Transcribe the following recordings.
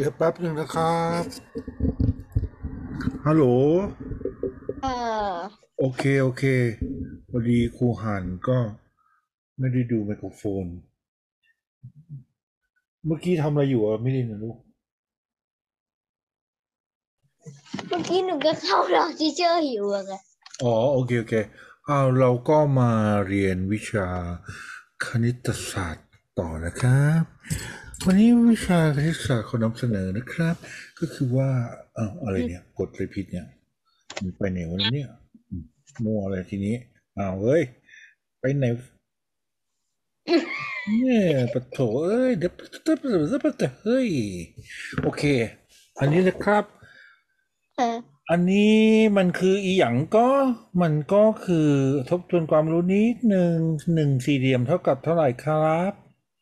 เดี๋ยวแป๊บหนึ่งนะครับฮัลโหลเออโอเคโอเคพอดีครูหันก็ไม่ได้ดูไมโครโฟนเมื่อกี้ทำอะไรอยู่อ่ะไม่ได้นะลูกเมื่อกี้หนูก็เข้าเราทีเชอร์อยู่อะค่ะอ๋อโอเคโอเคเราก็มาเรียนวิชาคณิตศาสตร์ต่อนะครับวันนี้วิชาคณิตศาสตร์ขอนำเสนอนะครับก็คือว่าอะไรเนี่ยกดอะไรผิดเนี่ยมันไปไหนวะเนี่ยมั่วอะไรทีนี้เฮ้ยไปไหน เนี่ยปะโถเอ้ยเดี๋ยวเฮ้ยโอเคอันนี้นะครับเอออันนี้มันคืออีหยังก็มันก็คือทบทวนความรู้นิดหนึ่งหนึ่งสี่เหลี่ยมเท่ากับเท่าไหร่ครับ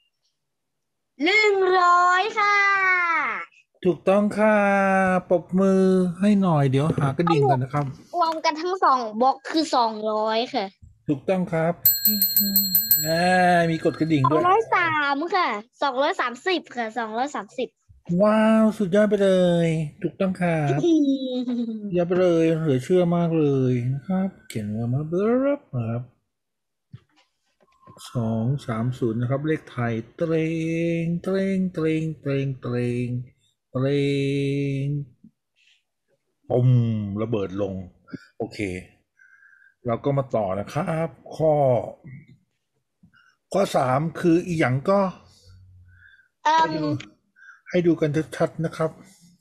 100ค่ะถูกต้องค่ะปรบมือให้หน่อยเดี๋ยวหากระดิ่งถ้ารวมกันนะครับรวมกันทั้งสองบล็อกคือ200ค่ะถูกต้องครับอ่มีกดกระดิ่งสองด้วยร้อยสามค่ะ230ค่ะ230 ว้าวสุดยอดไปเลยถูกต้องครับสุดยอดไปเลยเหลือเชื่อมากเลยนะครับเขียนว่ามาเบอร์ครับ 230นะครับเลขไทยเตรงเตรงเตรงเตรงเตรงเตรงปุ่มระเบิดลงโอเคเราก็มาต่อนะครับข้อสามคืออีหยังก็เอ่ให้ดูมให้ดูกันชัดๆนะครับ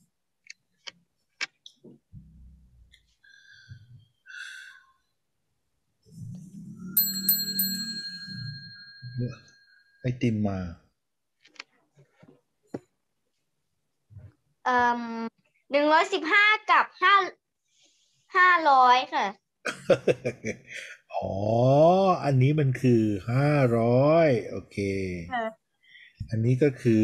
ไอติมมาเอ่ม115กับ500ค่ะอ๋ออันนี้มันคือ500โอเคค่ะอันนี้ก็คือ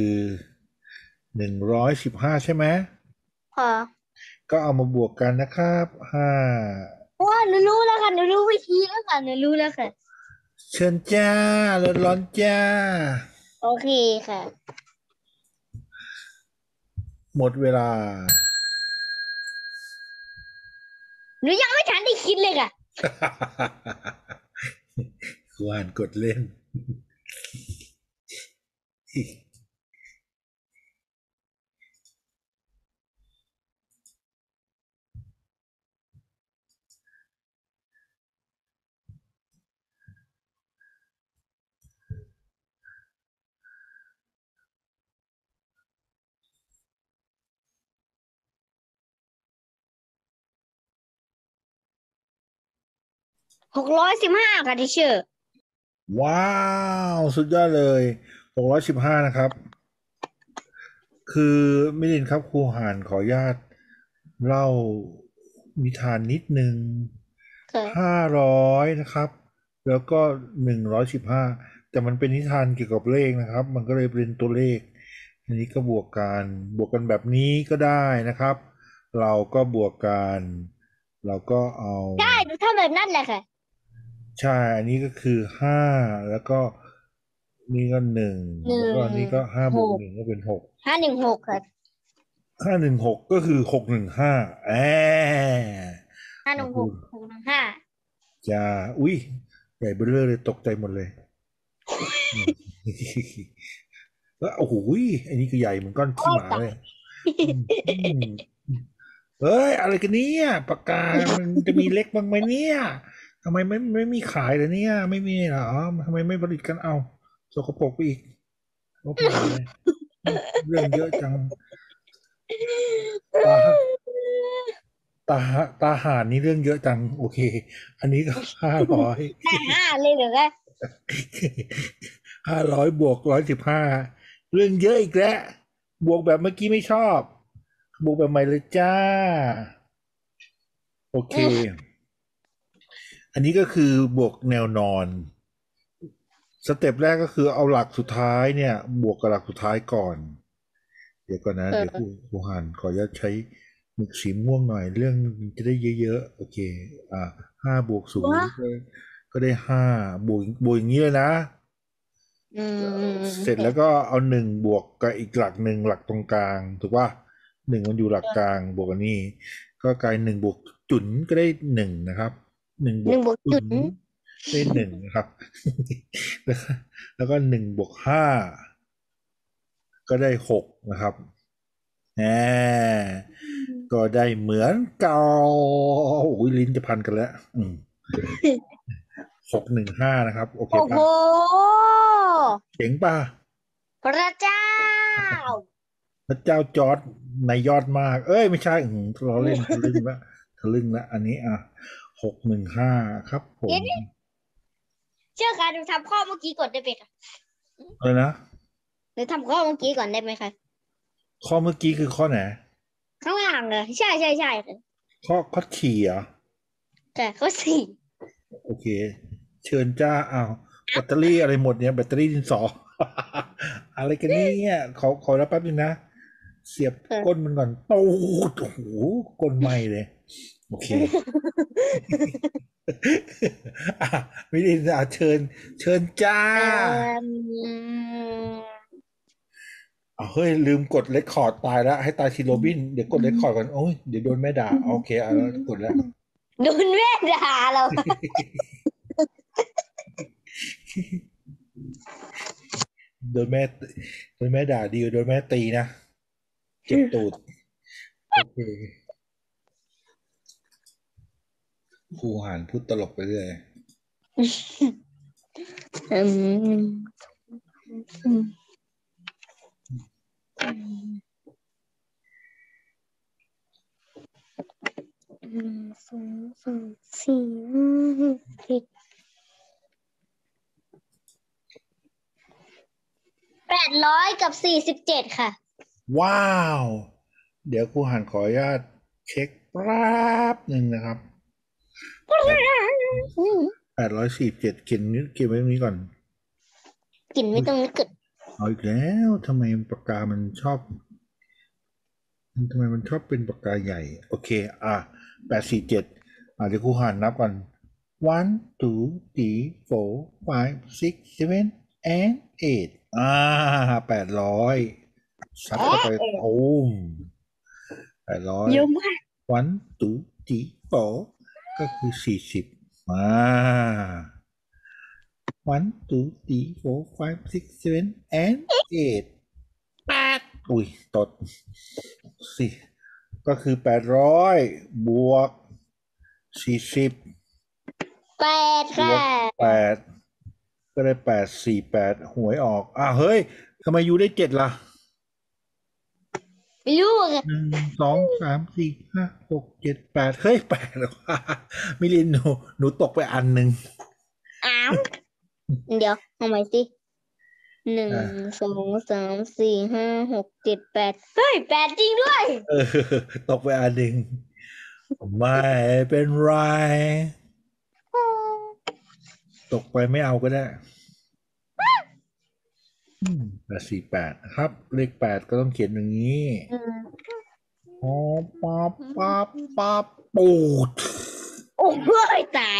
115ใช่ไหมค่ะก็เอามาบวกกันนะครับว่าหนูรู้แล้วค่ะหนูรู้วิธีแล้วค่ะหนูรู้แล้วค่ะเชิญจ้าร้อนๆจ้าโอเคค่ะหมดเวลาหนูยังไม่ทันได้คิดเลยค่ะครูอ่านกดเล่น 615ค่ะที่เชื่อว้าวสุดยอดเลย615นะครับคือมิลินครับครูหานขออนุญาตเล่านิทานนิดนึงค่ะ 500นะครับแล้วก็115แต่มันเป็นนิทานเกี่ยวกับเลขนะครับมันก็เลยเป็นตัวเลขอันนี้ก็บวกกันแบบนี้ก็ได้นะครับเราก็บวกกันเราก็เอาใช่หนูทำแบบนั้นแหละค่ะใช่อันนี้ก็คือห้าแล้วก็นี่ก็หนึ่งหนึ่งแล้วก็นี่ก็ห้าหบวกกหนึ่งก็เป็นหก 516ค่ะ 516ก็คือ615แห้าหนึ่งหกมาพูด 615 จะอุ้ยใหญ่เบ้อเร่อเลยตกใจหมดเลยอืมแล้วโอ้โหอันนี้ก็ใหญ่เหมือนก้อนโอ้ขี้หมาตายเลยอืมอืมเฮ้ยอะไรกันเนี่ยปากกามันจะมีเล็กบ้างไหมเนี่ยทำไมไม่มีขายเลยเนี่ยไม่มีเหรอทำไมไม่ผลิตกันเอาสกปรกไปอีกลบใหม่เลยเรื่องเยอะจังตาตาห่านนี่เรื่องเยอะจังโอเคอันนี้ก็500 5เลยเหรอคะ 500บวก115เรื่องเยอะอีกแล้วบวกแบบเมื่อกี้ไม่ชอบบวกแบบใหม่เลยจ้าโอเคอืมอันนี้ก็คือบวกแนวนอนสเต็ปแรกก็คือเอาหลักสุดท้ายเนี่ยบวกกับหลักสุดท้ายก่อนเดี๋ยวก่อนนะเดี๋ยวครูเออครูหันขออนุญาตใช้หมึกสีม่วงหน่อยเรื่องจะได้เยอะๆโอเคอ่า5บวกศูนวะย์ก็ได้5บวกอย่างนี้เลยนะอืเสร็จแล้วก็เอาหนึ่งบวกกับอีกหลักหนึ่งหลักตรงกลางถูกป่ะหนึ่งมันอยู่หลักกลางบวกกันนี่ก็กลายหนึ่งบวกจุ๋นก็ได้หนึ่งนะครับหนึ่งบวกหนึ่งบวกจุ๋นจุดได้หนึ่งนะครับแล้วก็แล้วก็หนึ่งบวกห้าก็ได้หกนะครับแหมก็ได้เหมือนเก่าโอ้ยลิ้นจะพันกันแล้ว615นะครับโอเคโอ้โหป่ะเจ๋งป่ะพระเจ้าพระเจ้าจอร์ดในยอดมาก เอ้ยไม่ใช่เราเล่นทะลึ่งละทะลึ่งละอันนี้615ครับผมเดี๋ยวเชื่อค่ะหนูทำข้อเมื่อกี้ก่อนได้ไหมคะอะไรนะหนูทำข้อเมื่อกี้ก่อนได้ไหมคะข้อเมื่อกี้คือข้อไหนข้างล่างเลยใช่ใช่ใช่ค่ะข้อขี่เหรอแต่ข้อสี่โอเคเชิญจ้าแบตเตอรี่อะไรหมดเนี่ยแบตเตอรี่ดินสออะไรกันเนี่ยขอรับแป๊บนึงนะเสียบก้นมันก่อนตูดโอ้โหก้นไหมเลยโอเคไม่ได้เชิญจ้ามเฮ้ยลืมกดเรคคอร์ดตายแล้วให้ตายทีโรบินเดี๋ยวกดเรคคอร์ดก่อนโอ้ยเดี๋ยวโดนแม่ด่าโอเคแล้วกดแล้วโดนแม่ด่าเราโดนแม่ด่าดีกว่าโดนแม่ตีนะเจ็บตูดโอเคครูหานพูดตลกไปเรื่อยอืมสองสามสี่ห้าหกเจ็ด847ค่ะว้าวเดี๋ยวครูหานขออนุญาตเช็คแป๊บหนึ่งนะครับ847เขียนไว้ตรงนี้ก่อนกลิ่นไม่ต้องนึกเกิดเอาอีกแล้วทำไมปากกามันชอบเป็นปากกาใหญ่โอเค847เดี๋ยวครูหานนับก่อน one two three four five six seven and eight 800ซัดเข้าไปโอ้ม800 เยอะมาก one two three four ก็คือ40one two three four five six seven and eight อุ้ยตดสิก็คือ800บวก40 แปดบวค่ะก8ก็ได้848หวยออกเฮ้ยทำไมยูได้7ล่ะไม่รู้ค่ะ 1 2 3 4 5 6 7 8เฮ้ย8แล้วมิลินหนูตกไปอันหนึ่งอ้าวเดี๋ยวทำไมสิหนึ่งอ่าสองสามสี่ห้าหกเจ็ดแปดเฮ้ยแปดจริงด้วยเออตกไปอันหนึ่งไม่เป็นไรตกไปไม่เอาก็ได้848นะครับเลข8ก็ต้องเขียนอย่างนี้ปั๊บปั๊บปั๊บปูดโอ้ยตาย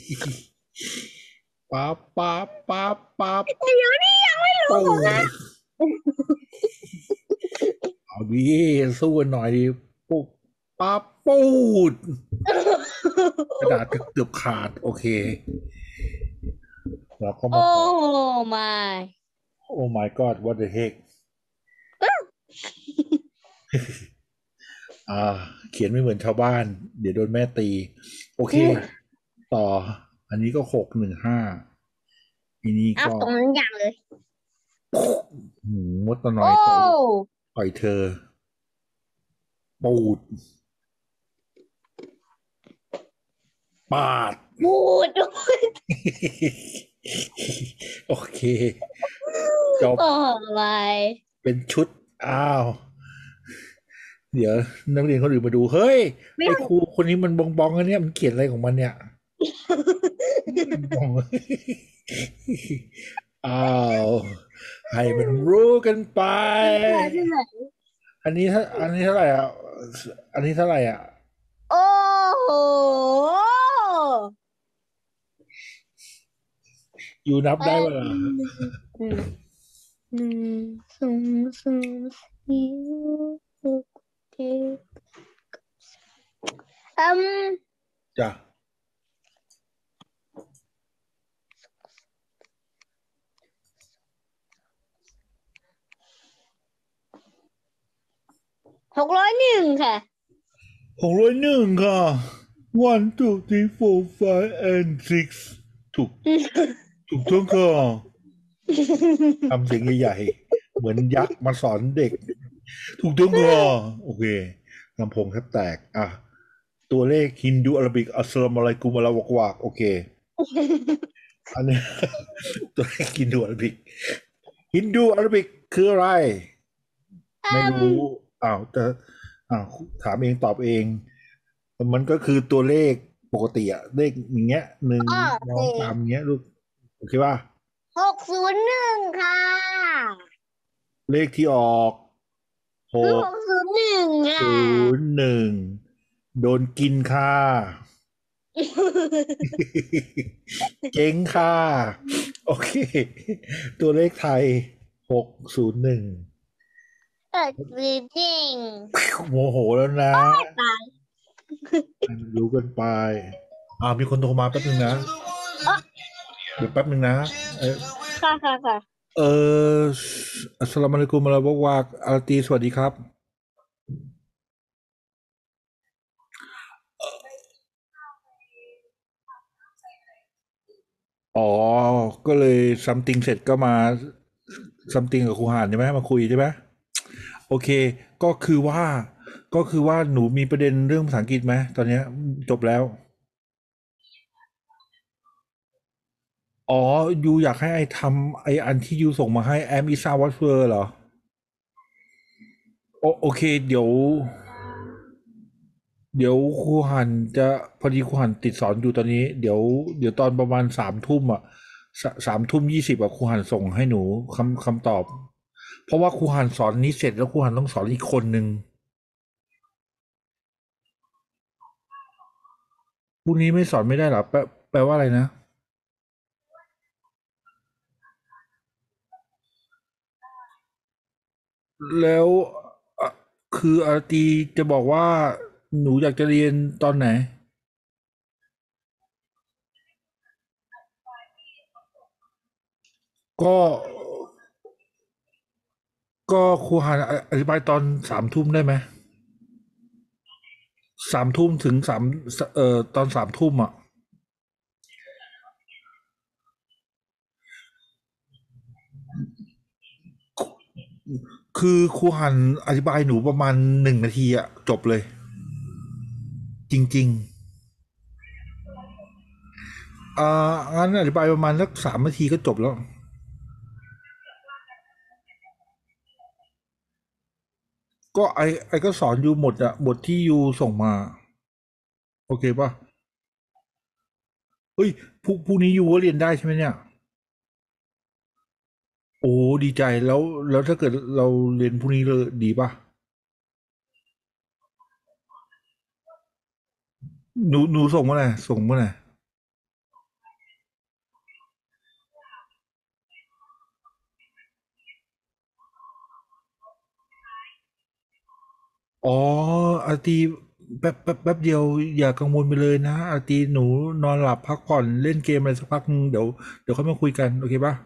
ปั๊บปั๊บปั๊บปั๊บเดี๋ยวนี้ยังไม่รู้ปูนะดเอาดีสู้กันหน่อยดิปุ๊บปั๊บปูดกระดาษเกือบขาดโอเคเราก็มาโอ้ต่อ my Oh my God what the heck เขียนไม่เหมือนชาวบ้านเดี๋ยวโดนแม่ตีโอเคต่ออันนี้ก็615อันนี้เอาก็ตรงนั้นอย่างเลยมดตัวน้อโอ้ยต่อยเธอปูดปาดพูดด้วยโอเคจบโอ้ my เป็นชุดเดี๋ยวนักเรียนคนอื่นมาดูเฮ้ยไอ้ครูคนนี้มันบองบองอันเนี้ยมันเขียนอะไรของมันเนี่ยบองอ้าวให้มันรู้กันไปอันนี้เท่าไหร่อันนี้เท่าไหร่โอ้โหอยู่นับได้เปล่าอืมหนึ่งสองสามสี่หกเจ็ดอืมจ้ะ 601ค่ะ 601ค่ะ one two three four five and six ถูกถูกต้องค่ะทำเสียงใหญ่ๆเหมือนยักษ์มาสอนเด็กถูกต้องค่ะโอเคลำโพงแทบแตกอ่ะตัวเลขฮินดูอาราบิกอัสสลามุอะลัยกุมอะลาวะกวากโอเคอันนี้ตัวเลขฮินดูอาราบิกฮินดูอาราบิกคืออะไรอืไม่รู้มอ้าวแต่อ้าวถามเองตอบเองมันก็คือตัวเลขปกติอะเลขอย่างเงี้ยหนึ่งโอเคสองสามเงี้ยลูกโอเคป่ะ 601ค่ะเลขที่ออกหคือก 601ค่ะศูนย์หนึ่งโดนกินค่ะ เจ๊งค่ะโอเคตัวเลขไทย601 จริงโมโหแล้วนะตายรู้กันไปมีคนโทรมาแป๊บนึงนะเออเดี๋ยวแป๊บนึงนะเออค่ะค่ะค่ะเอออัสสลามุอะลัยกุมวะเราะห์วะอาลาตีสวัสดีครับอ๋อก็เลยซัมติงเสร็จก็มาซัมติงกับครูหานใช่ไหมมาคุยใช่ไหมโอเคก็คือว่าก็คือว่าหนูมีประเด็นเรื่องภาษาอังกฤษไหมตอนเนี้ยจบแล้ว อ๋อยูอยากให้ไอทำไออันที่ยูส่งมาให้แอมอิซาวัตเฟอร์เหรอโอเคเดี๋ยวครูหันจะพอดีครูหันติดสอนอยู่ตอนนี้เดี๋ยวตอนประมาณ3 ทุ่มอ่ะ3 ทุ่ม 20อ่ะครูหันส่งให้หนูคำตอบเพราะว่าครูหันสอนนี้เสร็จแล้วครูหันต้องสอนอีกคนหนึ่งพรุ่งนี้ไม่สอนไม่ได้เหรอแปลว่าอะไรนะแล้วอ่ะคืออาตีจะบอกว่าหนูอยากจะเรียนตอนไหน ก็ก็ครูหาอธิบายตอน3 ทุ่มได้ไหม3 ทุ่มถึงตอน3 ทุ่มอ่ะคือครูหันอธิบายหนูประมาณ1 นาทีอ่ะจบเลยจริงๆงั้นอธิบายประมาณสัก3 นาทีก็จบแล้วก็ไอก็สอนอยู่หมดอ่ะบทที่ยูส่งมาโอเคป่ะเฮ้ยพรุ่งนี้ยูก็เรียนได้ใช่ไหมเนี่ยโอ้ดีใจแล้วถ้าเกิดเราเรียนพรุ่งนี้เลยดีป่ะหนูส่งเมื่อไหร่ส่งเมื่อไหร่ อ๋ออาตีแป๊บเดียวอย่ากังวลไปเลยนะอาตีหนูนอนหลับพักผ่อนเล่นเกมอะไรสักพักนึงเดี๋ยวค่อยมาคุยกันโอเคป่ะ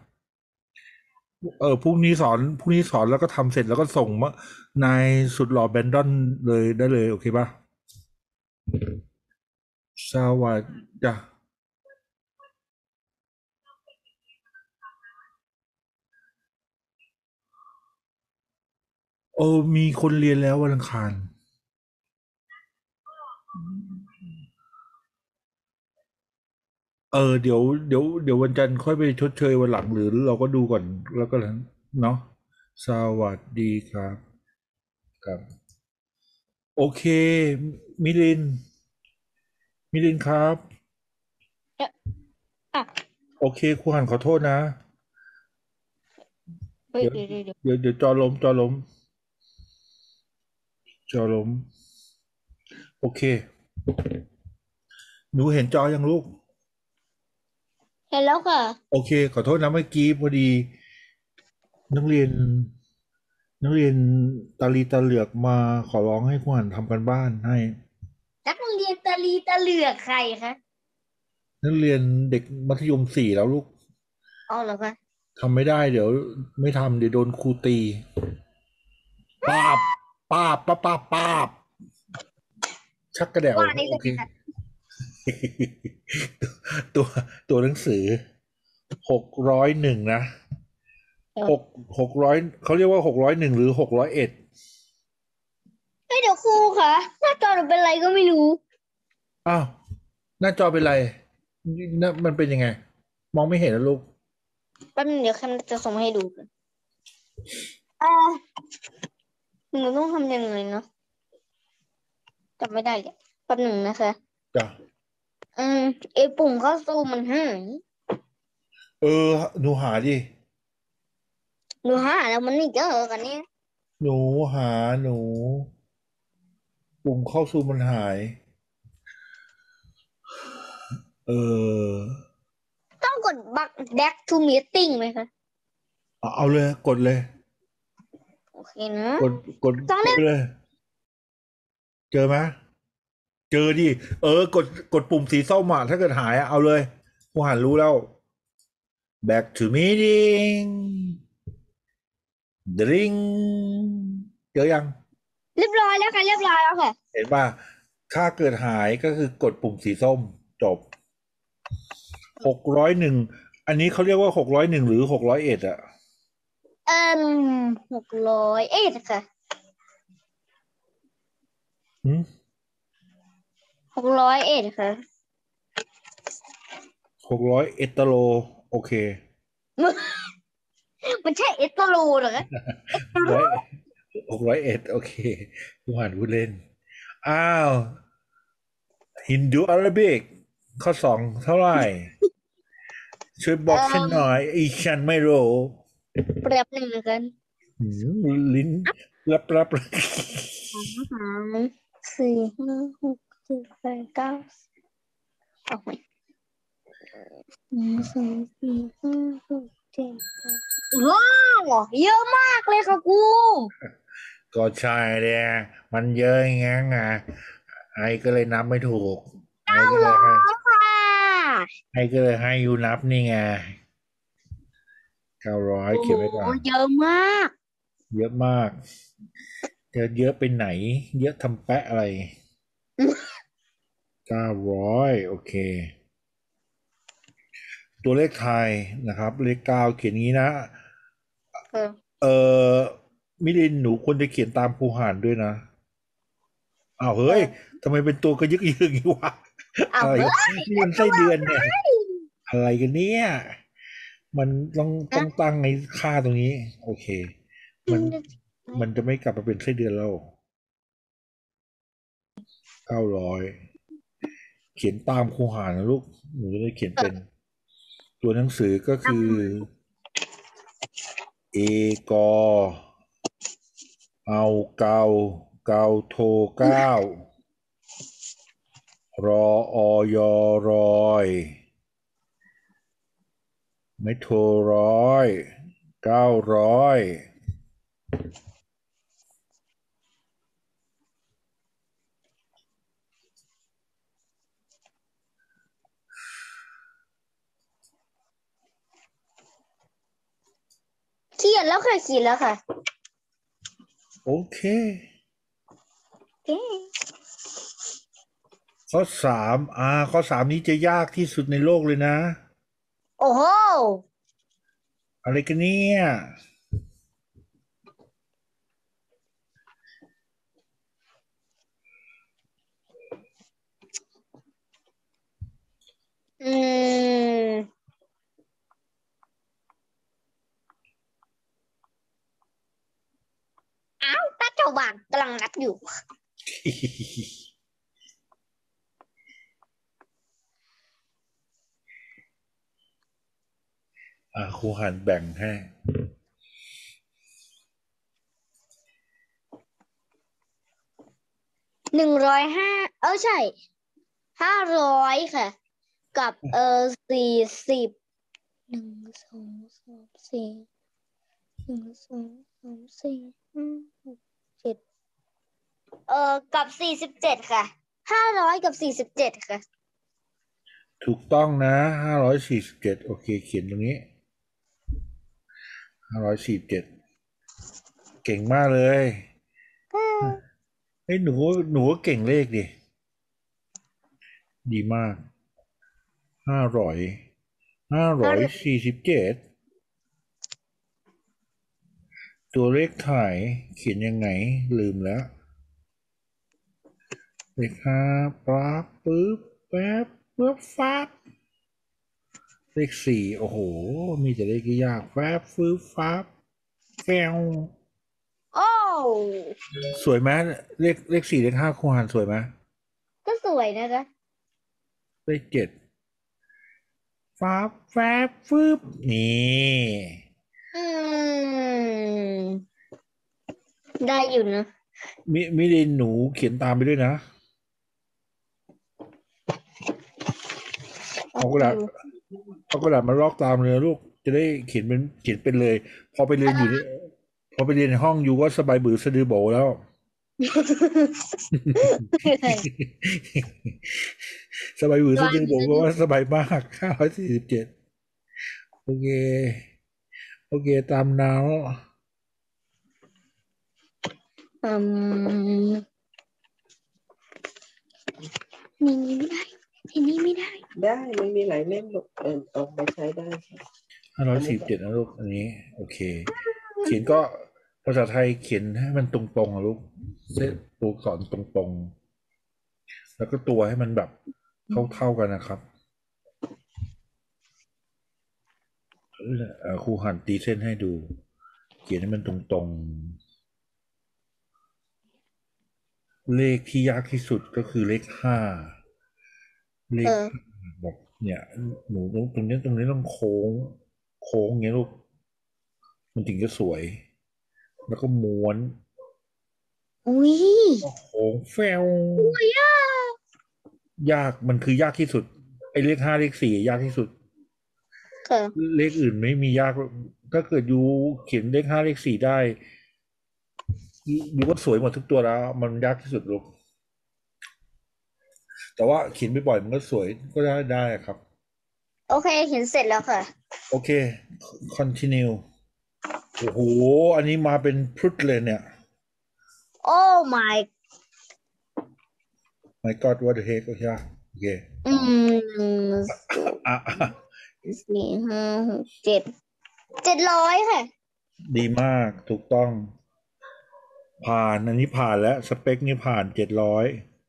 พรุ่งนี้สอนแล้วก็ทำเสร็จแล้วก็ส่งมานายสุดหล่อแบนดอนเลยได้เลยโอเคป่ะสวัสดีจ้ะมีคนเรียนแล้ววันอังคารเดี๋ยววันจันทร์ค่อยไปชดเชยวันหลังหรือเราก็ดูก่อนแล้วก็เนาะสวัสดีครับครับโอเคมิลิน ครับเอ๊ะอ่ะโอเคครูหันขอโทษนะเฮ้ยเดี๋ยวเดี๋ยวเดี๋ยวจอล้มโอเคหนูเห็นจอยังลูกเห็นแล้วค่ะโอเคขอโทษนะเมื่อกี้พอดีนักเรียนนักเรียนตาลีตาเหลือกมาขอร้องให้ครูหันทำกันบ้านให้นักเรียนตะลีตะเหลือกใครคะนักเรียนเด็กมัธยม4แล้วลูกเอาเหรอคะทำไม่ได้เดี๋ยวไม่ทำเดี๋ยวโดนครูตีป้าบป้าบป้าบป้าบป้าบชักกระเดี่ยวว่าได้โอเคเลยค่ะตัวตัวหนังสือ601นะหก600เขาเรียกว่า601หรือ601 เฮ้ยเดี๋ยวครูค่ะหน้าจอหนูเป็นไรก็ไม่รู้อ้าวหน้าจอเป็นไรน่ะมันเป็นยังไงมองไม่เห็นนะลูกแป๊บนึงเดี๋ยวแคมจะส่งมาให้ดูกันอ่าหนูต้องทำยังไงเนาะจำไม่ได้เลยแป๊บหนึ่งนะคะจ้ะอืมไอปุ่มเข้าซูมมันหายเออหนูหาดิหนูหาแล้วมันไม่เจอกันเนี่ยหนูหาหนูปุ่มเข้าซูมมันหายเออต้องกด back to meeting ไหมคะเอาเลยกดเลยโอเคนะกดกดตอนนี้กดเลยเจอไหมเจอดิกดปุ่มสีส้มอ่ะถ้าเกิดหายอะเอาเลยผู้หันรู้แล้ว back to meeting ดริงเจอยังเรียบร้อยแล้วค่ะเรียบร้อยแล้วค่ะเห็นป่ะถ้าเกิดหายก็คือกดปุ่มสีส้มจบ601อันนี้เขาเรียกว่า601หรือ601อ่ะเอ่ม600ค่ะหืม 601ค่ะ 601ตโลโอเคมันใช่เอสโตโลเหรอคะร้อย601โอเคผู้หันผู้เล่นอ้าวฮินดูอาราบิกข้อ2เท่าไหร่ช่วยบเอ่อกฉันหน่มอยอีฉันไม่รู้แป๊บหนึ่งนะคะลิ้นรับ 2 3 4 5 6 7 8 9เอาใหม่1 2 3 4 5 6 7 8ว้าวเยอะมากเลยค่ะครูก็ใช่เลยมันเยอะอย่างงั้นไงไอ้ก็เลยนับไม่ถูกไอ้ก็เลยให้ค่ะให้ยูนับนี่ไง900 โอ้โหเขียนไว้ก่อนเยอะมากเยอะมากจะเยอะไปไหนเยอะทำแปะอะไร900โอเคตัวเลขไทยนะครับเลข9เขียนงี้นะเออเออมิลินหนูควรจะเขียนตามครูหารด้วยนะอ้าวเฮ้ยเออทำไมเป็นตัวกระยึกยือย่างนี้วะอะไรเอาเฮ้ยนี่มันไส้เดือนเนี่ยอะไรกันเนี่ยมันต้องนะตั้งในค่าตรงนี้โอเคมันมันจะไม่กลับมาเป็นไส้เดือนแล้ว900เขียนตามครูหานะลูกหนูจะได้เขียนเป็นตัวหนังสือก็คือเอกอเอาเกาเกาโท9รออยรอยไม่โท100900 เขียนแล้วค่ะเขียนแล้วค่ะโอเคเอ๊ะข้อ 3นี้จะยากที่สุดในโลกเลยนะโอ้โหอะไรกันเนี่ยอืมอ้าวตาเจ้าบ่างกำลังนับอยู่ครูหันแบ่งให้ 105ใช่500ค่ะกับ401234 1 2 3 4 5 6 7กับ47ค่ะ500กับ47ค่ะถูกต้องนะ547โอเคเขียนตรงนี้547เก่งมากเลยเฮ้ยหนูก็เก่งเลขดิดีมาก500547ตัวเลขถ่ายเขียนยังไงลืมแล้วเลขห้าปั๊บปึ๊บแป๊บปึ๊บฟับเลขสี่โอ้โหมีแต่เลขยากแฟบฟึบฟับแฟวโอ้สวยไหมเลขสี่เลขห้าคูณหารสวยไหมก็สวยนะคะเลขเจ็ดฟับแฟบฟึบนี่อืมได้อยู่นะมิลินหนูเขียนตามไปด้วยนะเอากระดาษเอากระดาษมาลอกตามเลยนะลูกจะได้เขียนเป็นเลยพอไปเรียนอยู่นี่พอไปเรียนในห้องอยู่ก็สบายบือสะดือโบแล้ว สบายบือสะดือโบเพราะว่าสบายมาก547โอเคโอเคตามนาวอืมนี่ไม่ได้ทีนี้ไม่ได้ได้มันมีหลายเล่มลูกเอาไปใช้ได้ค่ะ 547นะลูกอันนี้โอเคเขียนก็ภาษาไทยเขียนให้มันตรงๆอะลูกเส้นตัวอักษรตรงๆแล้วก็ตัวให้มันแบบเท่ากันนะครับครูหันตีเส้นให้ดู เขียนให้มันตรงๆเลขที่ยากที่สุดก็คือเลขห้าเลขห้าแบบเนี่ยหนูตรงนี้ต้องโค้งอย่างเงี้ยลูกมันถึงจะสวย แล้วก็ม้วนอุ้ยโค้งแฟวอุ้ยอ่ะยากมันคือยากที่สุดไอ้เลขห้าเลขสี่ยากที่สุดค่ะเลขอื่นไม่มียากถ้าเกิดยูเขียนเลขห้าเลขสี่ได้ยูก็สวยหมดทุกตัวแล้วมันยากที่สุดลูกแต่ว่าเขียนบ่อยๆมันก็สวยก็ได้ครับโอเคเห็นเสร็จแล้วค่ะโอเค continue โอ้โหอันนี้มาเป็นพรุดเลยเนี่ยโอ้ my my god what the heck โอเคโอเคอืมอ่ะ 4 5 6 7 700ค่ะดีมากถูกต้องผ่านอันนี้ผ่านแล้วสเปคนี้ผ่าน700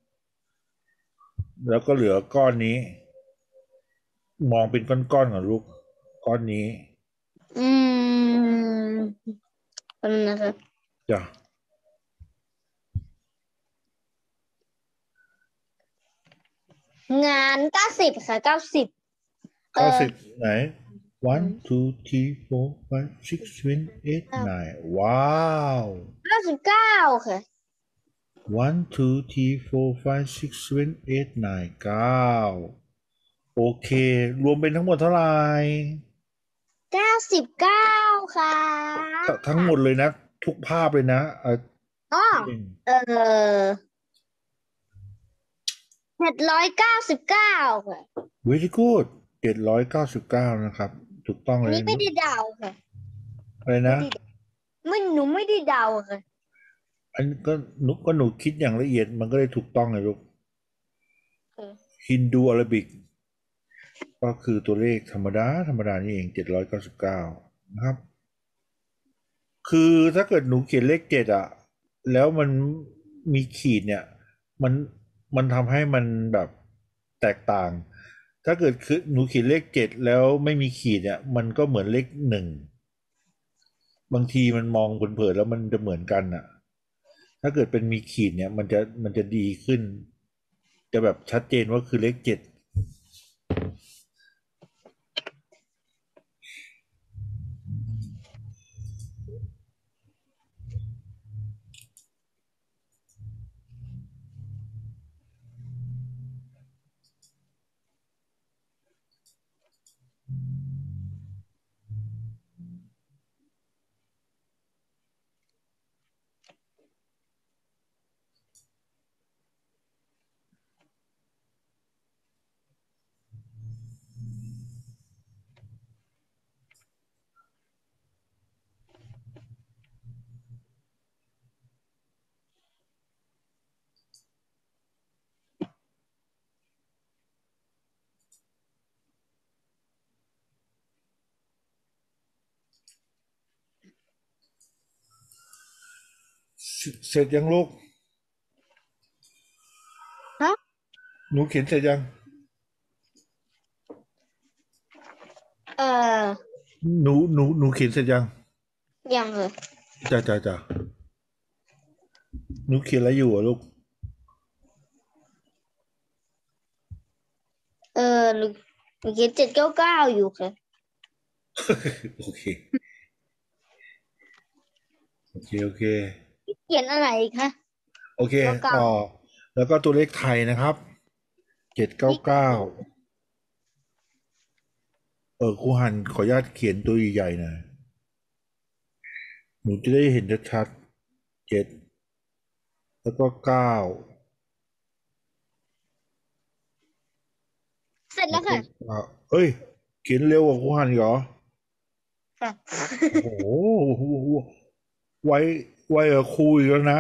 แล้วก็เหลือก้อนนี้มองเป็นก้อนๆก่อนลูกก้อนนี้อืมแป๊บนึงนะคะจ้ะงาน90ค่ะ90 90ไหน one two three four five six seven eight nine ว้าว 99ค่ะ one two three four five six seven eight nine 9โอเครวมเป็นทั้งหมดเท่าไหร่ 99ค่ะทั้งหมดเลยนะทุกภาพเลยนะอ๋อเออ799ค่ะ very good 799นะครับถูกต้องอันเลยนี้ไม่ได้เดาค่ะอะไรนะหนูไม่ได้เดาค่ะอันหนูคิดอย่างละเอียดมันก็เลยถูกต้องเลยลูกฮินดูอาราบิกก็คือตัวเลขธรรมดานี่เอง799นะครับคือถ้าเกิดหนูเขียนเลข7อ่ะแล้วมันมีขีดเนี่ยมันมันทำให้มันแบบแตกต่างถ้าเกิดคือหนูเขียนเลข7แล้วไม่มีขีดเนี่ยมันก็เหมือนเลข1บางทีมันมองเผินๆแล้วมันจะเหมือนกันอ่ะถ้าเกิดเป็นมีขีดเนี่ยมันจะดีขึ้นจะแบบชัดเจนว่าคือเลข7 เสร็จยังลูกฮะหนูเขียนเสร็จยังเออหนูเขียนเสร็จยังยังเลยจ้าหนูเขียนอะไรอยู่อะลูกหนูเขียน799อยู่ค่ะโอเคโอเคเขียนอะไรคะโอเค 99 ต่อ แล้วก็ตัวเลขไทยนะครับ 799ครูหันขออนุญาตเขียนตัวใหญ่ๆหน่อยหนูจะได้เห็นชัดๆ7แล้วก็9 เสร็จแล้วค่ะเฮ้ย เขียนเร็วกว่าครูหันอีกเหรอค่ะโอ้โหไว้ไว้กับครูอีกแล้วนะ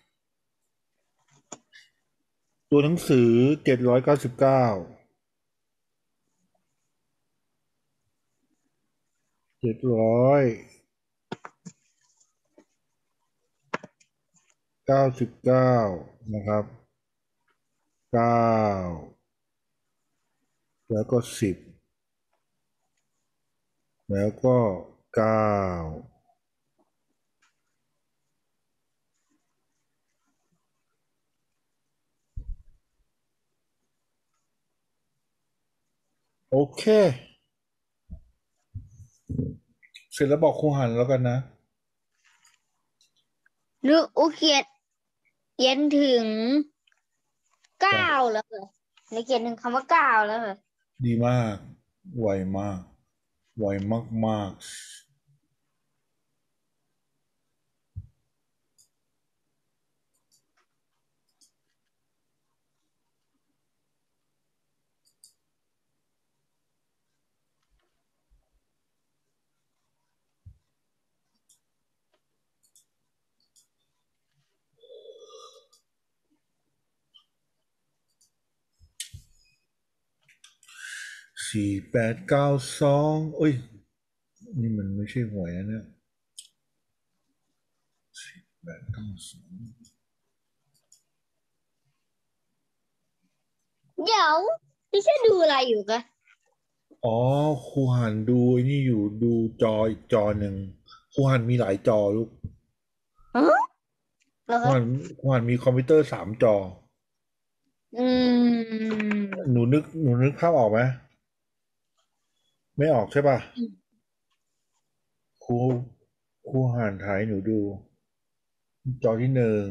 ตัวหนังสือ799นะครับ9แล้วก็10แล้วก็9โอเค เสร็จแล้วบอกครูหันแล้วกันนะหนูเขียนถึง9แล้วค่ะหนูเขียนถึงคำว่า9แล้วค่ะดีมาก ไวมาก ไวมากๆ4892เอ้ย นี่มันไม่ใช่หวยนะเนี่ย4892 เดี๋ยวพี่ช่ดูอะไรอยู่คะอ๋อครูหันดูไอ้นี่อยู่ดูจออีกจอหนึ่งครูหันมีหลายจอลูกฮะเหรอคะครูหันมีคอมพิวเตอร์3 จออืมหนูนึกภาพออกไหม ไม่ออกใช่ป่ะ ครูครูหันถ่ายให้หนูดู จอที่1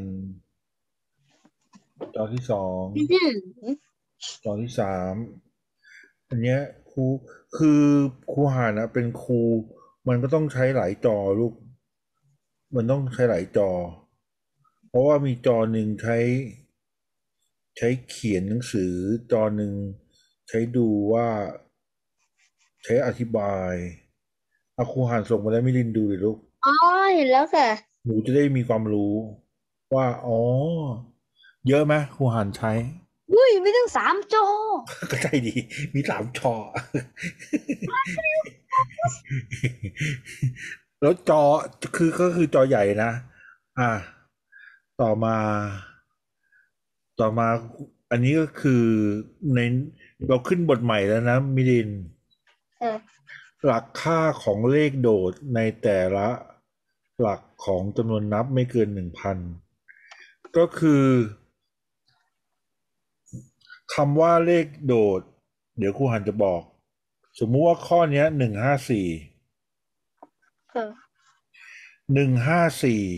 จอที่2จอที่3อันเนี้ยคือครูหานะเป็นครูมันก็ต้องใช้หลายจอลูกมันต้องใช้หลายจอ เพราะว่ามีจอหนึ่งใช้เขียนหนังสือจอหนึ่งใช้ดูว่าใช้อธิบายเอาครูหานส่งมาแล้วมิลินดูเลยลูกอ๋อเห็นแล้วค่ะหนูจะได้มีความรู้ว่าอ๋อเยอะไหมครูหานใช้อุ้ยไม่ต้อง3 จอก็ใช่ดี มี3 จอ แล้วจอก็คือจอใหญ่นะ อ่ะต่อมา ต่อมา อันนี้ก็คือในเราขึ้นบทใหม่แล้วนะมิลินเออหลักค่าของเลขโดดในแต่ละหลักของจำนวนนับไม่เกิน 1,000 ก็คือคำว่าเลขโดด เดี๋ยวครูหันจะบอก สมมุติว่าข้อเนี้ย154 เออ 154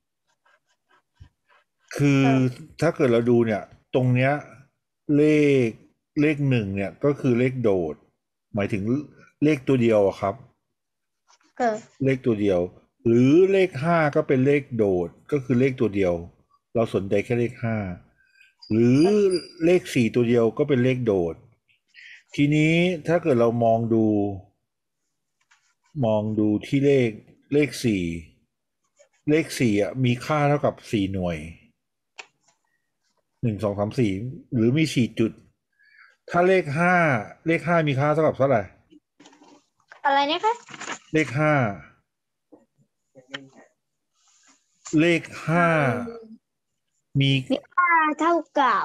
คือถ้าเกิดเราดูเนี่ย ตรงเนี้ยเลขเลข1เนี่ยก็คือเลขโดด หมายถึงเลขตัวเดียวอะครับเออเลขตัวเดียว หรือเลข5ก็เป็นเลขโดดก็คือเลขตัวเดียว เราสนใจแค่เลข5หรือเลข4ตัวเดียวก็เป็นเลขโดด ทีนี้ถ้าเกิดเรามองดูที่เลข4อ่ะมีค่าเท่ากับ4 หน่วย1 2 3 4หรือมี4 จุด ถ้าเลขห้ามีค่าเท่ากับเท่าไหร่อะไรนะคะเลข5 เลขห้ามีมีค่าเท่ากับ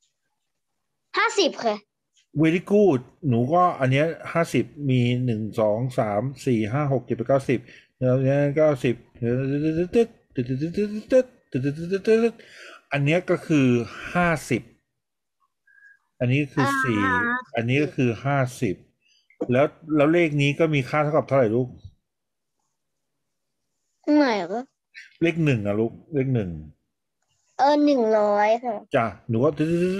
50ค่ะ very good หนูก็อันเนี้ย50มี1 2 3 4 5 6 7 8 9 10แล้วเนี้ย90อันเนี้ยก็คือ50อันนี้คือ4อันนี้ก็คือ50แล้วเลขนี้ก็มีค่าเท่ากับเท่าไหร่ลูกไหนก็เลข1อะลูกเลข1 100ค่ะจ้ะหนูก็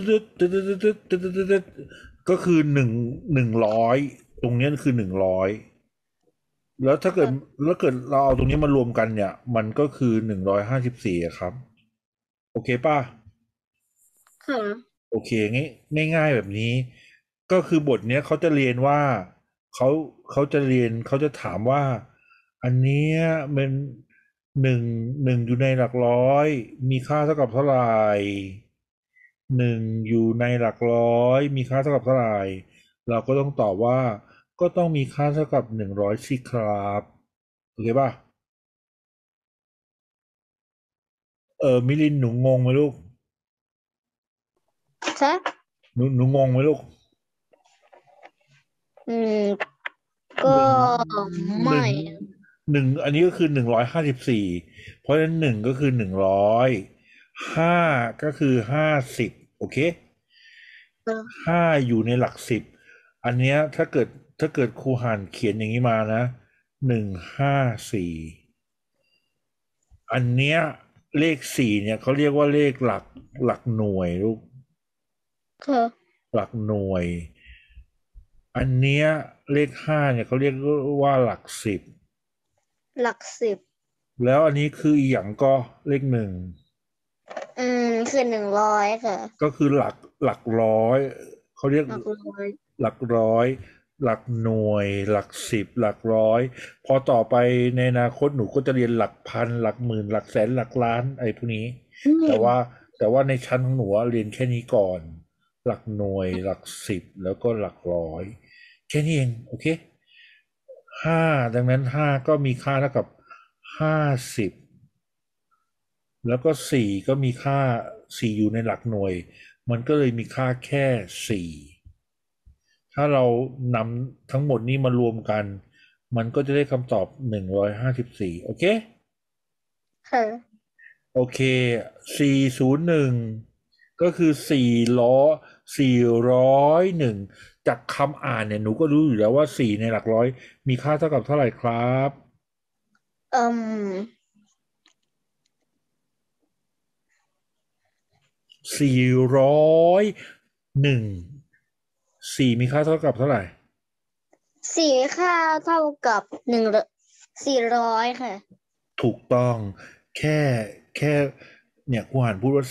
ก็คือ100ตรงเนี้ยคือ100แล้วถ้าเกิดเราเอาตรงนี้มารวมกันเนี่ยมันก็คือ154ครับโอเคป่ะค่ะโอเคง่ายแบบนี้ก็คือบทเนี้ยเขาจะเรียนว่าเขาเขาจะถามว่าอันเนี้ยมันหนึ่งอยู่ในหลักร้อยมีค่าเท่ากับเท่าไหร่อยู่ในหลักร้อยมีค่าเท่ากับเท่าไหร่เราก็ต้องตอบว่าก็ต้องมีค่าเท่ากับ100สิครับโอเคป่ะมิลินหนูงงไหมลูกค่ะหนูงงไหมลูกอืมก็หนึ่งหไม่นึ่งอันนี้ก็คือ154เพราะฉะนั้น1ก็คือ100ห้าก็คือ50โอเคห้าอยู่ในหลัก10อันเนี้ยถ้าเกิดครูหานเขียนอย่างนี้มานะ154อันเนี้ยเลข4เนี่ยเขาเรียกว่าเลขหลักหน่วยลูกค่ะหลักหน่วยอันเนี้ยเลข5เนี่ยเขาเรียกว่าหลัก10 หลัก10 แล้วอันนี้คืออีกอย่างก็เลข1 คือ100ค่ะก็คือหลักร้อยเขาเรียกหลักร้อยหลักร้อยหลักหน่วยหลัก10หลักร้อยพอต่อไปในอนาคตหนูก็จะเรียนหลักพันหลักหมื่นหลักแสนหลักล้านอะไรพวกนี้แต่ว่าในชั้นของหนูเรียนแค่นี้ก่อนหลักหน่วยหลัก10แล้วก็หลักร้อยแค่นี้เองโอเคดังนั้นก็มีค่าเท่ากับ50แล้วก็4ก็มีค่า4อยู่ในหลักหน่วยมันก็เลยมีค่าแค่4ถ้าเรานำทั้งหมดนี้มารวมกันมันก็จะได้คำตอบ154โอเคค่ะโอเค401ก็คือ401จากคำอ่านเนี่ยหนูก็รู้อยู่แล้วว่า4ในหลักร้อยมีค่าเท่ากับเท่าไหร่ครับเอ่ม 401มีค่าเท่ากับเท่าไหร่สี่ค่าเท่ากับ400ค่ะถูกต้องแค่แค่เนี่ยครูหานพูดว่า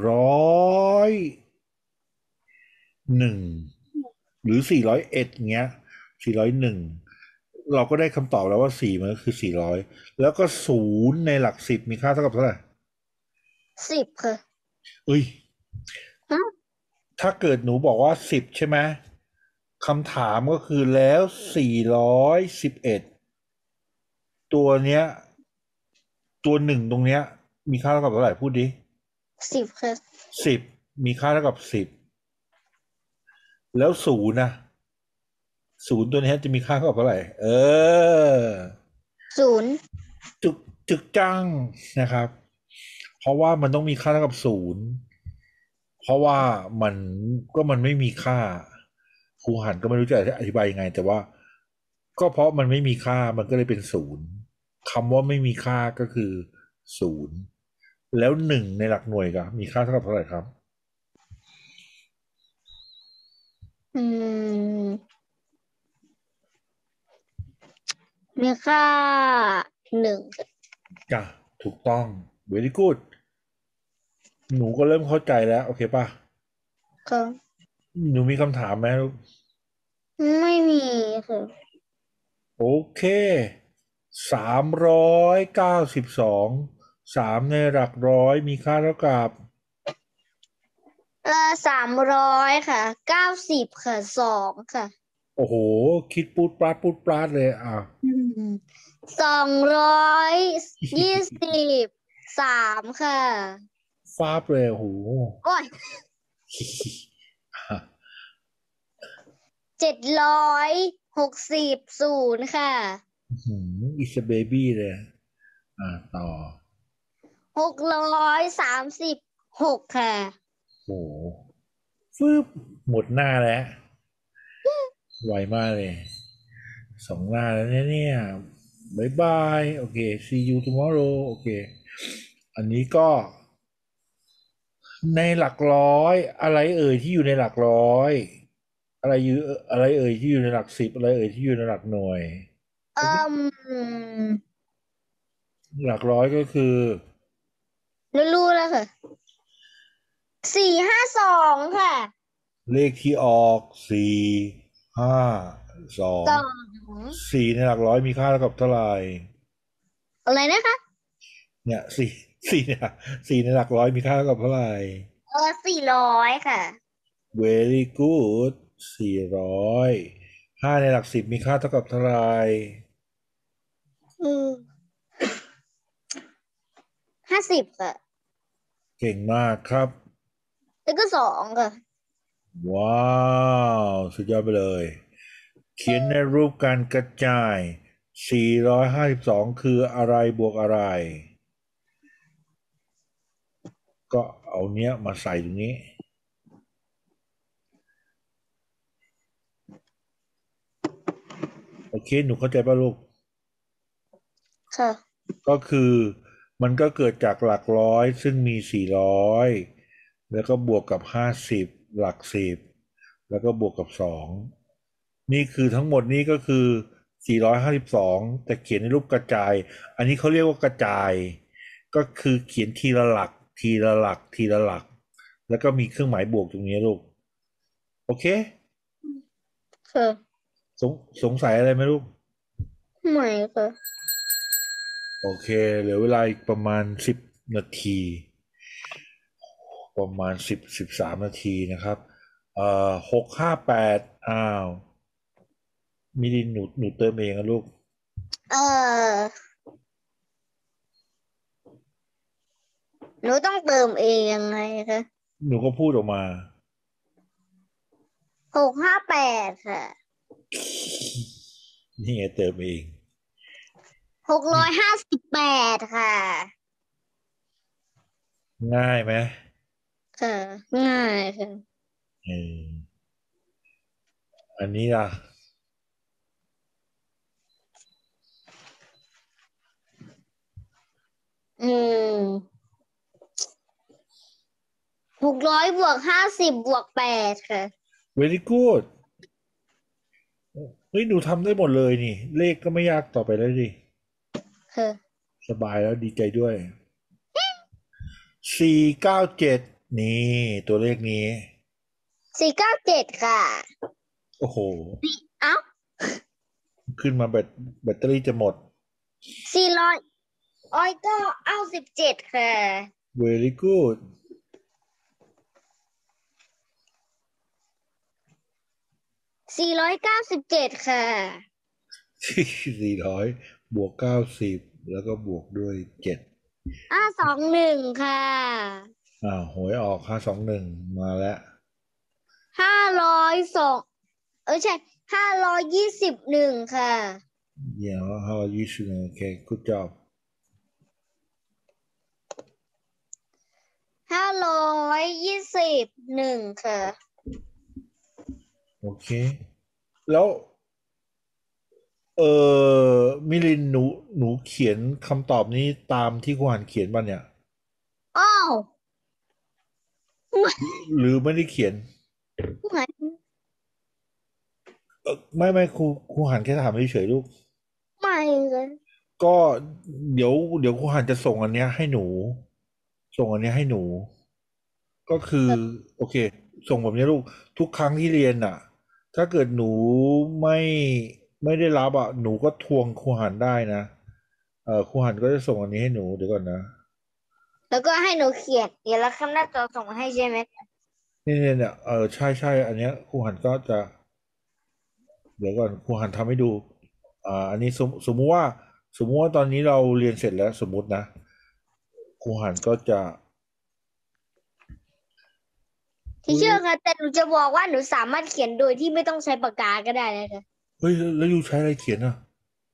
401หรือ401เงี้ย401เราก็ได้คำตอบแล้วว่า4มันก็คือ400แล้วก็0ในหลัก10มีค่าเท่ากับเท่าไหร่ 10ค่ะเอ้ยฮะถ้าเกิดหนูบอกว่า10ใช่ไหมคำถามก็คือแล้ว411ตัวเนี้ยตัวหนึ่งตรงเนี้ยมีค่าเท่ากับเท่าไหร่พูดดิ 10ค่ะ 10มีค่าเท่ากับ10แล้ว0นะ0ตัวเนี้ยจะมีค่าเท่ากับเท่าไหร่ 0 จึกจังนะครับเพราะว่ามันต้องมีค่าเท่ากับ0เพราะว่ามันไม่มีค่าครูหันก็ไม่รู้จะอธิบายยังไงแต่ว่าก็เพราะมันไม่มีค่ามันก็เลยเป็น0คำว่าไม่มีค่าก็คือ0แล้ว1ในหลักหน่วยก็มีค่าเท่ากับเท่าไหร่ครับอืมมีค่า1 จ้ะถูกต้อง very good หนูก็เริ่มเข้าใจแล้วโอเคป่ะค่ะหนูมีคำถามไหมลูกไม่มีค่ะโอเค392ในหลักร้อยมีค่าเท่ากับ 300ค่ะ90ค่ะ2ค่ะโอ้โหคิดปูดปราดเลย 220 3ค่ะฟ้าบเลยโอ้โหโอ้ย760ค่ะอิสเบบี้เลยต่อ 636ค่ะโอ้โหฟืบหมดหน้าแล้วไวมากเลย2 หน้าแล้วเนี่ยบายบายโอเค see you tomorrow โอเคอันนี้ก็ในหลักร้อยอะไรเอ่ยที่อยู่ในหลักร้อยอะไรอยู่อะไรเอ่ยที่อยู่ในหลัก10อะไรเอ่ยที่อยู่ในหลักหน่วยเอ่มหลักร้อยก็คือรู้แล้วค่ะ452ค่ะเลขที่ออก452 2 4ในหลักร้อยมีค่าเท่ากับเท่าไหร่อะไรนะคะเนี่ยสี่เนี่ย4ในหลักร้อยมีค่าเท่ากับเท่าไหร่ 400ค่ะ very good 400 5ในหลัก10มีค่าเท่ากับเท่าไหร่อืม50ค่ะเก่งมากครับแล้วก็2ค่ะว้าวสุดยอดไปเลย เขียนในรูปการกระจาย452คืออะไรบวกอะไรก็เอาเนี้ยมาใส่ตรงนี้โอเคหนูเข้าใจป่ะลูกค่ะก็คือมันก็เกิดจากหลักร้อยซึ่งมี400แล้วก็บวกกับ50หลัก10แล้วก็บวกกับ2นี่คือทั้งหมดนี้ก็คือ452แต่เขียนในรูปกระจายอันนี้เขาเรียกว่ากระจายก็คือเขียนทีละหลักทีละหลักทีละหลักแล้วก็มีเครื่องหมายบวกตรงนี้ลูกโอเคค่ะสงสงสัยอะไรไหมลูกไม่ค่ะโอเคเหลือเวลาอีกประมาณ10 นาทีประมาณ13 นาทีนะครับ658มิลินหนูเติมเองนะลูกเออหนูต้องเติมเองยังไงคะหนูก็พูดออกมา 658ค่ะนี่ไงเติมเอง 658ค่ะง่ายไหมค่ะง่ายค่ะเอออันนี้ล่ะอืม600 บวก 50 บวก 8ค่ะ very good เฮ้ยหนูทำได้หมดเลยนี่เลขก็ไม่ยากต่อไปแล้วดิค่ะสบายแล้วดีใจด้วย497นี่ตัวเลขนี้ 497ค่ะโอ้โหเอ้าขึ้นมาแบตเตอรี่จะหมด 400อ้อยก็เอา17ค่ะ very good 497ค่ะ 400บวก90แล้วก็บวกด้วย7 521ค่ะหวยออก521มาแล้ว 502ใช่521ค่ะเดี๋ยว521โอเค good job 521ค่ะโอเคแล้วเอมิลินหนูเขียนคำตอบนี้ตามที่ครูหันเขียนป่ะเนี่ยอ้าวหรือไม่ได้เขียนไม่ไม่ครูหันแค่ถามเฉยๆลูกไม่เลยก็เดี๋ยวครูหันจะส่งอันเนี้ยให้หนูส่งอันเนี้ยให้หนูก็คือโอเคส่งแบบนี้ลูกทุกครั้งที่เรียนอ่ะถ้าเกิดหนูไม่ไม่ได้รับอ่ะหนูก็ทวงครูหันได้นะครูหันก็จะส่งอันนี้ให้หนูเดี๋ยวก่อนนะแล้วก็ให้หนูเขียนเดี๋ยวแล้วคำหน้าจอส่งมาให้ใช่ไหมเนี่ยใช่อันเนี้ยครูหันก็จะเดี๋ยวก่อนครูหันทำให้ดูอันนี้สมมุติว่าตอนนี้เราเรียนเสร็จแล้วสมมุตินะครูหันก็จะที่เชื่อค่ะแต่หนูจะบอกว่าหนูสามารถเขียนโดยที่ไม่ต้องใช้ปากกาก็ได้นะคะเฮ้ยแล้วยูใช้อะไรเขียนอ่ะ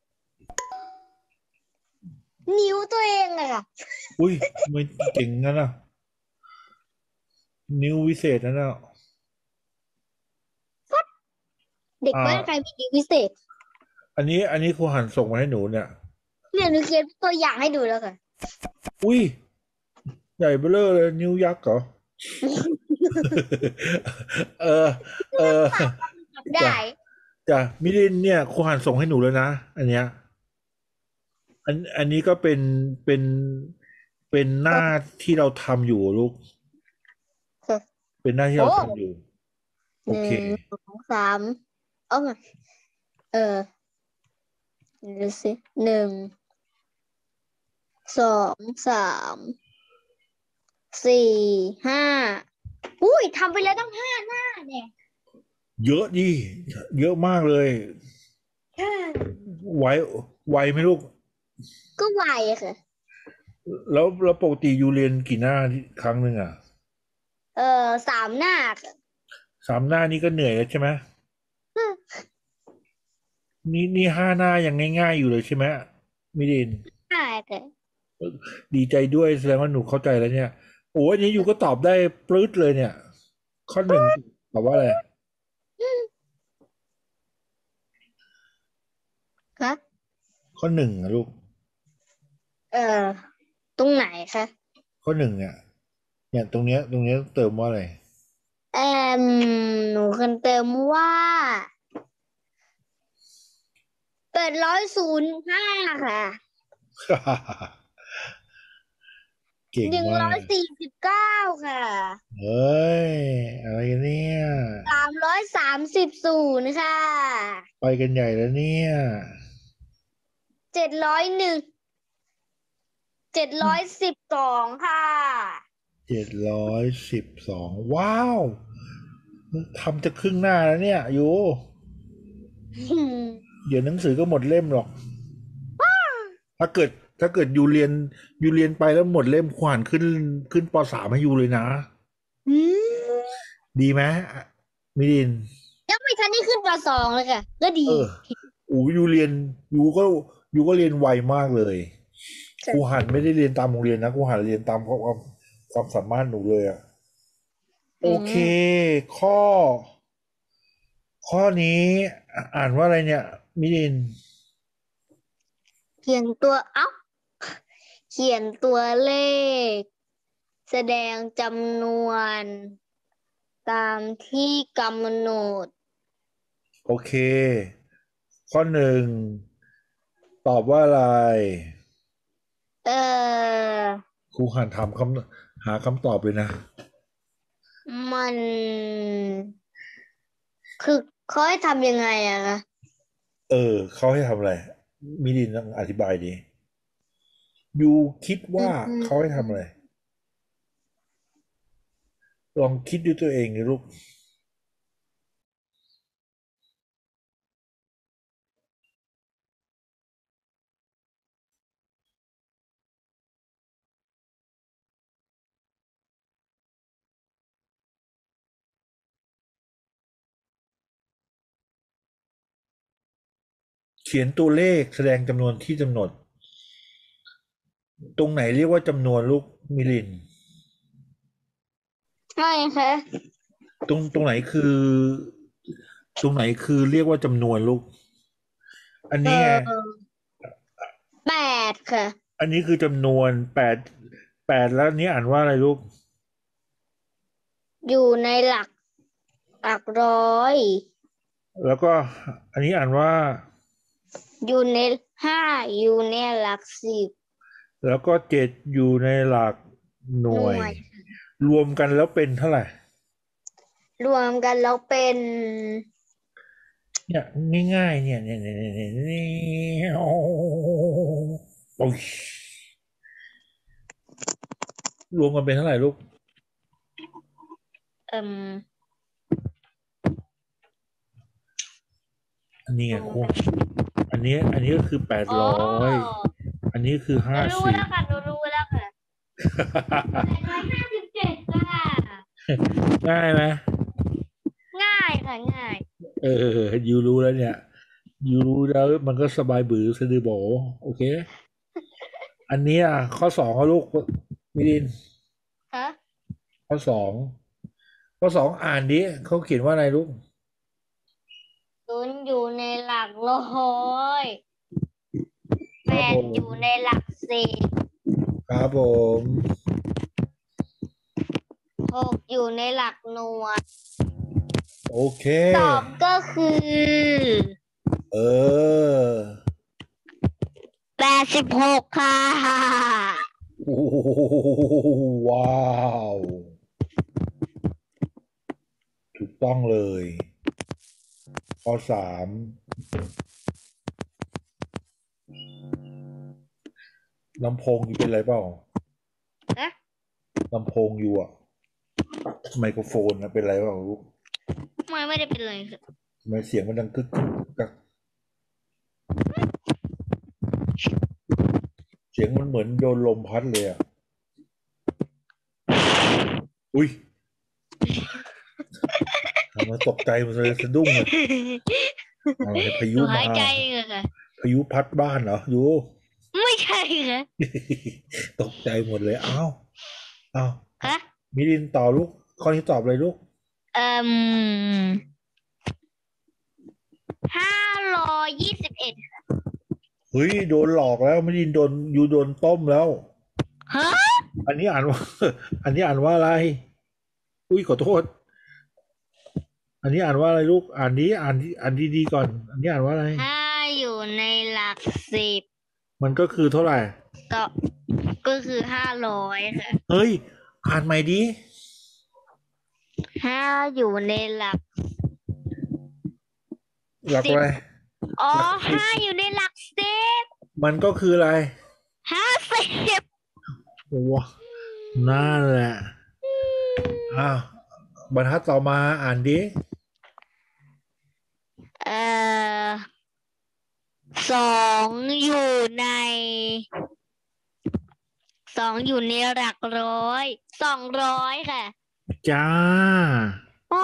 นิ้วตัวเองอะค่ะอุ้ยทำไมเก่งงั้นอ่ะ นิ้ววิเศษนั่นอ่ะเด็กอ่าบ้านใครมีนิ้วพิเศษอันนี้ครูหันส่งมาให้หนูเนี่ยเนี่ยหนูเขียนตัวอย่างให้ดูแล้วค่ะอุ้ยใหญ่เบ้อเร่อเลยนิ้วยักษ์เหรอ เออ เออได้จ้ะมิลินเนี่ยครูหันส่งให้หนูเลยนะ อันเนี้ย อันนี้ก็เป็นหน้าที่เราทำอยู่ลูกค่ะเป็นหน้าที่เราโอ้ทำอยู่ โอหนึ่เคงสามเอาใหม่ดูสิหนึ่งสองสามสี่ห้าอุ้ยทำไปแล้วตั้ง5 หน้าเนี่ยเยอะดิเยอะมากเลย ไหวไหวไหมลูกก็ไวอะค่ะแล้วปกติยูเรียนกี่หน้าครั้งหนึ่งอ่ะ 3 หน้าค่ะ 3 หน้านี่ก็เหนื่อยแล้วใช่ไหมนี่5 หน้ายังง่ายๆอยู่เลยใช่ไหมมิลินใช่ค่ะดีใจด้วยแสดงว่าหนูเข้าใจแล้วเนี่ยโอ้ยอันนี้ยูก็ตอบได้ปลื้ดเลยเนี่ย ข้อ 1ตอบว่าอะไรครับข้อ 1อะลูกตรงไหนคะข้อ 1เนี่ยตรงเนี้ยเติมว่าอะไรหนูคนเติมว่า805ค่ะเก่งมาก 149ค่ะเฮ้ยอะไรกันเนี่ย 330ค่ะไปกันใหญ่แล้วเนี่ย 701 712ค่ะ 712ว้าวทำจะครึ่งหน้าแล้วเนี่ยยูเดี๋ยวหนังสือก็หมดเล่มหรอก ถ้าเกิดยูเรียนไปแล้วหมดเล่มขวานขึ้นป.3ให้ยูเลยนะ ดีไหมมิลินยังไม่ทันได้ขึ้นป.2เลยค่ะ ก็ดียูเรียนไวมากเลยครูหันไม่ได้เรียนตามโรงเรียนนะครูหันเรียนตามความสามารถหนูเลยอ่ะ โอเค ข้อนี้อ่านว่าอะไรเนี่ย มิลินเขียนตัวเลข แสดงจำนวน ตามที่กำหนดโอเค ข้อ 1ตอบว่าอะไร ครูหันหาคำตอบเลยนะมันคือเขาให้ทำยังไงอะคะเขาให้ทำอะไร มิลินต้องอธิบายดียูคิดว่าเขาให้ทำอะไร ลองคิดดูตัวเองดิลูก เขียนตัวเลขแสดงจำนวนที่กำหนด ตรงไหนเรียกว่าจำนวนลูกมิลินใช่ค่ะตรงไหนคือ เรียกว่าจำนวนลูก อันนี้ไง 8 ค่ะอันนี้คือจำนวน8แล้วอันนี้อ่านว่าอะไรลูกอยู่ในหลักร้อยแล้วก็อันนี้อ่านว่าอยู่ในอยู่ในหลัก10 แล้วก็7อยู่ในหลักหน่วย รวมกันแล้วเป็นเท่าไหร่รวมกันแล้วเป็นเนี่ยง่ายๆเนี่ยโอ้ยรวมกันเป็นเท่าไหร่ลูก อันนี้ไงครูอันนี้ก็คือ800อันนี้คือหนูรู้แล้วค่ะ 857ค่ะง่ายไหมง่ายค่ะง่ายยูรู้แล้วเนี่ยยูรู้แล้วมันก็สบายบือสะดือโบโอเค อันเนี้ยข้อสองลูกมิลินฮะข้อสองอ่านดิเขาเขียนว่าอะไรลูกศูนย์อยู่ในหลักร้อยแปครับผดมอยู่ในหลักสิบครับผม 6อยู่ในหลักหน่วยโอเคตอบก็คือเออ 86ค่ะโอ้โหว้าว ถูกต้องเลย ข้อสามลำโพงอยู่เป็นไรเปล่านะลำโพงอยู่อะไมโครโฟนนะเป็นไรเปล่าลูกไม่ได้เป็นไรค่ะทำไมเสียงมันดังกึกกึกกักเสียงมันเหมือนโดนลมพัดเลยอะอุ้ยทำไมตกใจมันเลยสะดุ้งเลยอะไรพาหยุนูมาหายใจเลยค่ะพายุพัดบ้านเหรออยู่ไม่ใช่ค่ะตกใจหมดเลยอ้าวฮะมิลินต่อลูกข้อนี้ตอบเลยลูก 521 เฮ้ยโดนหลอกแล้วมิลินโดนยูโดนต้มแล้วฮะอันนี้อ่านว่า อันนี้อ่านว่าอะไร อุ้ยขอโทษ อันนี้อ่านว่าอะไรลูก อ่านดีๆก่อน อันนี้อ่านว่าอะไร 5อยู่ในหลัก10 มันก็คือเท่าไหร่ก็คือ500ค่ะเฮ้ย อ่านใหม่ดิ 5อยู่ในหลักหลักอะไรอ๋อหลักสิบ 5อยู่ในหลัก10 มันก็คืออะไร 50 โอ้นั่นแหละอ้าวบรรทัดต่อมาอ่านดิเอ่อ2อยู่ในหลักร้อย200ค่ะจ้าอ๋อ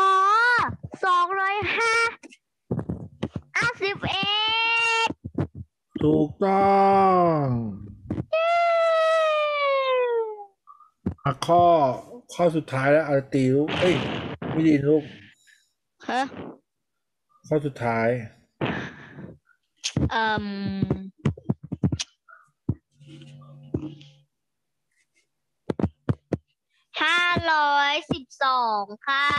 251 ถูกต้องอ่ะข้อสุดท้ายแล้วอาตีลูกเอ้ยไม่ดีลูกฮะข้อสุดท้ายเอ่ม512ค่ะ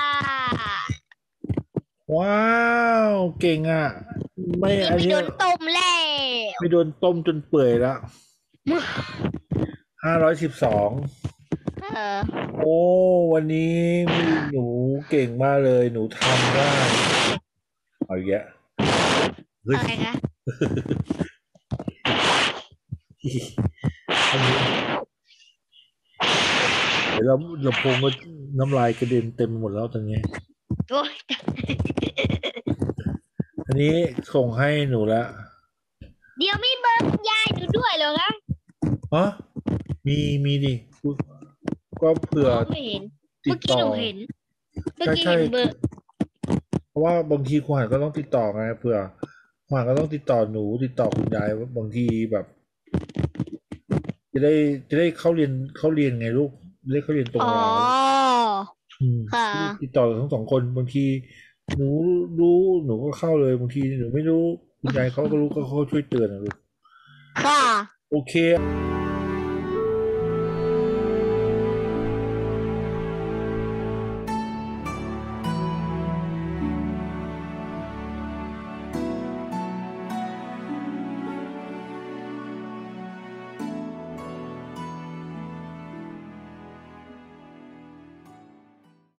ว้าวเก่งอ่ะ ไม่อันไม่นี้โดนต้มแล้วไม่โดนต้มจนเปื่อยแล้ว512โอ้วันนี้หนูเก่งมากเลย หนูทำได้เอาอีกแล้วเฮ้ยอะไรคะอันนี้เดี๋ยวเราพงก็น้ำลายกระเด็นเต็มหมดแล้วตอนนี้โอ้ยอันนี้ส่งให้หนูแล้วเดี๋ยวมีเบอร์คุณยายหนูด้วยเหรอคะฮะมีดิก็เผื่อไม่เห็นติเมื่ดอกี้ต่อหนูเห็น เมื่อกี้ใช่เห็นเบอร์เพราะว่าบางทีครูหานก็ต้องติดต่อไงเผื่อครูหานก็ต้องติดต่อหนูติดต่อคุณยายบางทีแบบ จะได้เข้าเรียนไงลูกจะได้เข้าเรียนตรงอ๋เวอลาค่ะติดต่อทั้งสองคนบางที หนูรู้หนูก็เข้าเลยบางทีหนูไม่รู้คุณยายเขาก็รู้ก็เขาช่วยเตือนนะลูกค่ะโอเค